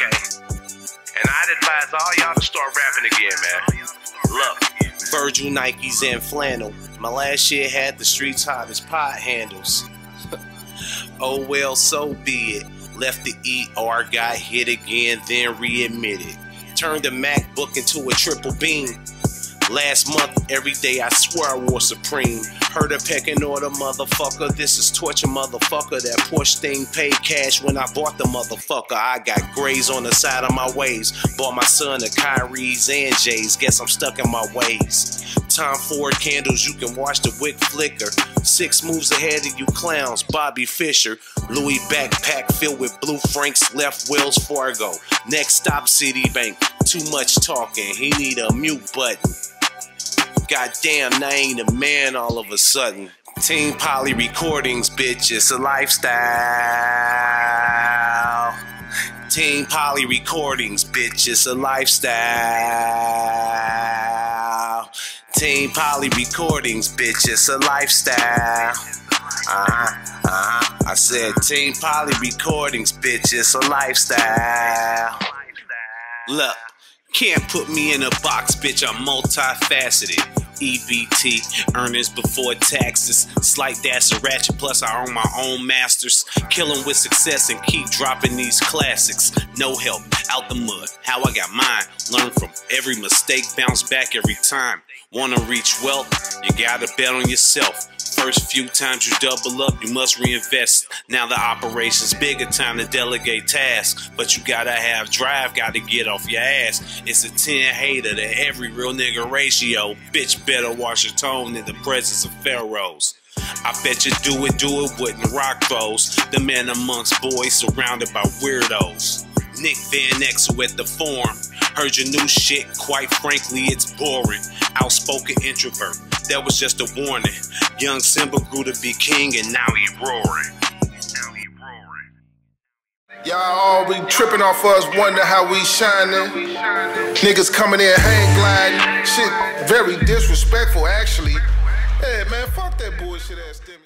Okay. And I'd advise all y'all to start rapping again, man. Look. Virgil, Nikes, and flannel. My last year had the streets hot as pot handles. Oh well, so be it. Left the ER, got hit again, then readmitted. Turned the MacBook into a triple beam. Last month, every day I swear I wore Supreme. Heard a pecking order, motherfucker. This is torture, motherfucker. That Porsche thing paid cash when I bought the motherfucker. I got grays on the side of my waves. Bought my son a Kyrie's and J's. Guess I'm stuck in my ways. Tom Ford candles, you can watch the wick flicker. 6 moves ahead of you clowns, Bobby Fischer. Louis backpack filled with blue Franks, left Wells Fargo. Next stop Citibank. Too much talking, he need a mute button. Goddamn, now I ain't a man all of a sudden. Team Poly Recordings, bitch, it's a lifestyle. Team Poly Recordings, bitch, it's a lifestyle. Team Poly Recordings, bitch, it's a lifestyle. I said Team Poly Recordings, bitch, it's a lifestyle. Look, can't put me in a box, bitch, I'm multifaceted. EBT, earnings before taxes. Slight dash of ratchet, plus I own my own masters. Killing with success and keep dropping these classics. No help, out the mud, how I got mine. Learn from every mistake, bounce back every time. Wanna reach wealth? You gotta bet on yourself. First few times you double up, you must reinvest. Now the operation's bigger, time to delegate tasks. But you gotta have drive, gotta get off your ass. It's a 10 hater to every real nigga ratio. Bitch better watch your tone in the presence of pharaohs. I bet you do it wouldn't rock those. The man amongst boys surrounded by weirdos. Nick Van Exel at the Forum. Heard your new shit, quite frankly it's boring. Outspoken introvert, that was just a warning. Young Simba grew to be king and now he roaring. Y'all all be tripping off us, wonder how we shining. Niggas coming in hang gliding. Shit, very disrespectful actually. Hey man, fuck that bullshit ass stimulus.